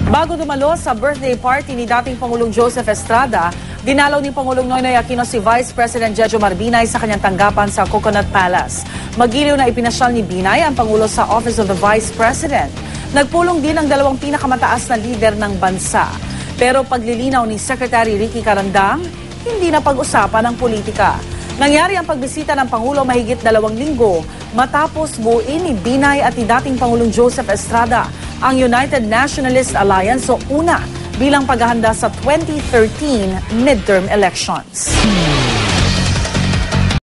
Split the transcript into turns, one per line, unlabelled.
Bago dumalo sa birthday party ni dating Pangulong Joseph Estrada, dinalaw ni Pangulong Noynoy Aquino si Vice President Jejo Marbinay sa kanyang tanggapan sa Coconut Palace. Magiliw na ipinasyal ni Binay ang Pangulo sa Office of the Vice President. Nagpulong din ang dalawang pinakamataas na lider ng bansa. Pero paglilinaw ni Secretary Ricky Carandang, hindi na pag-usapan ang politika. Nangyari ang pagbisita ng Pangulo mahigit 2 linggo matapos buuin ni Binay at ni dating Pangulong Joseph Estrada ang United Nationalist Alliance o UNA bilang paghahanda sa 2013 midterm elections.